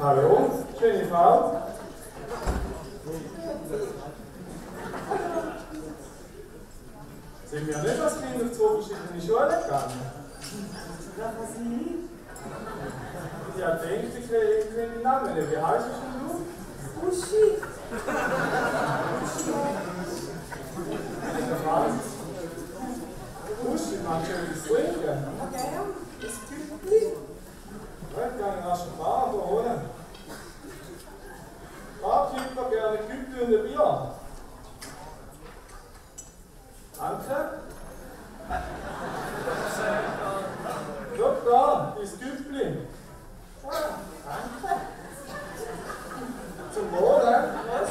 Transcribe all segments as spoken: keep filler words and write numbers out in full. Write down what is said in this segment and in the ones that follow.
Hallo, schöne Frau. Sind wir nicht als Kind auf zwei verschiedene Schulen gegangen? Ja, was nicht? Ja, denkt, ich kriege den Namen. Wie heißt du? Uschi. Was? Uschi, magst du etwas trinken? Ja, gern. Das Küppli. Ja, ich kann rasch ein Bad holen. Barkeeper, gerne Küppli und ein Bier. Danke. Schau da, das Küppli. Ah, danke. Zum Wohl, ne? Was?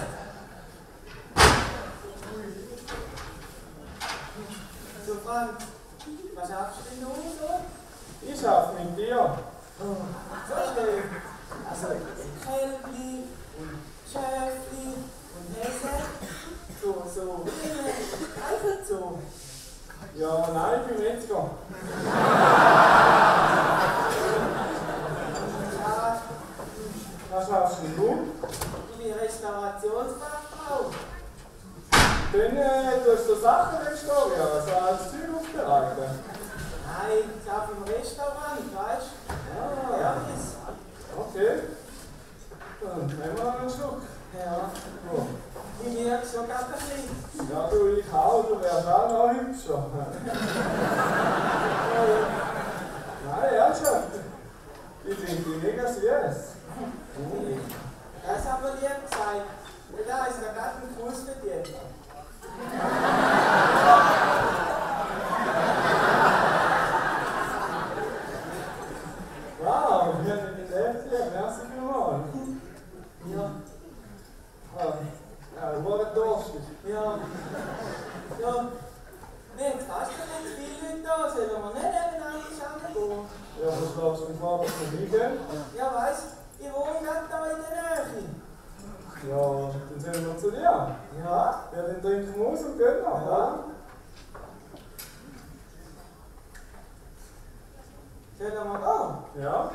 So, Frank, was schaffst du denn nun so? Ich schaff mit dir. So schön. Also, Kälbli und Schäfli und Hesse. So, so. Einfach so. Ja, nein, ich bin Metzger. Ja, Was schaffst du? ich bin Restaurationsfachfrau. Dann äh, tust du Sachen restaurieren, also als Zeug aufbereiten. Nein, ich arbeite im Restaurant, weißt du? Ah, Ja, ist. okay. Dann nehmen wir einen Schluck. Ja, So. ich merke sogar ein bisschen. Ja, du, ich auch, du wärst auch noch hübscher. Nein, ernsthaft. Ich finde die mega süß. Das haben wir dir gesagt. Da ist der gerade ein Fuß für dich. Wow, wir haben den Lätzchen, merci vielmals. Ja, Ah, ja, ich war durstig. ja. Ja. Nee, jetzt hast du nicht viele Leute da, sollen wir nicht nebeneinander gehen? Ja, was schlägst du vor, dass wir hingehen? Ja, weißt du, ich wohne gerade da in der Nähe. Ja, dann sind wir zu dir. Ja? Ja, dann trinken wir aus und gehen noch, ja? Sollen wir gehen? Ja.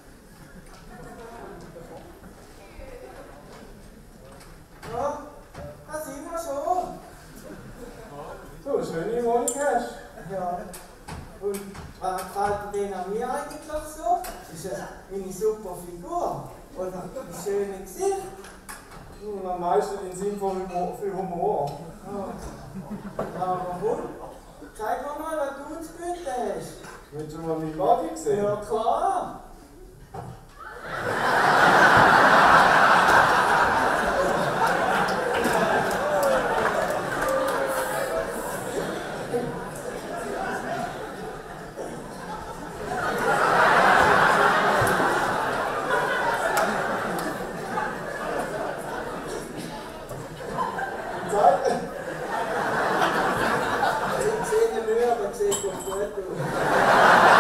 Ja, da sind wir schon. So, eine schöne Wohnung hast Ja. Und was gefällt dir denn an mir eigentlich so? Ist das meine super Figur? Oder ein schönes Gesicht? du. Am meisten den Sinn von Humor. Für Humor. Ja. Aber warum? Zeig mir mal, was du zu bieten hast. Willst du mal meinen Body sehen? Ja, klar. Zeig. Ich sehe nicht mehr, aber ich sehe doch gut aus.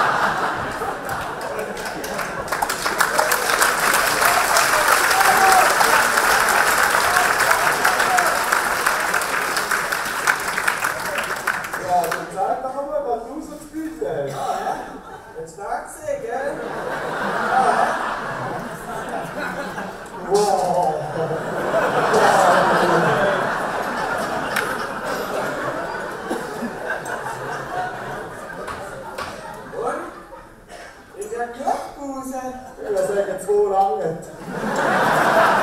Ja, dann zeig doch mal, was du so zu bieten hast. Ja, hä? Jetzt sagst du, gell? Wow. Und? In der Clubbuse. Ich würde sagen, zwei lange.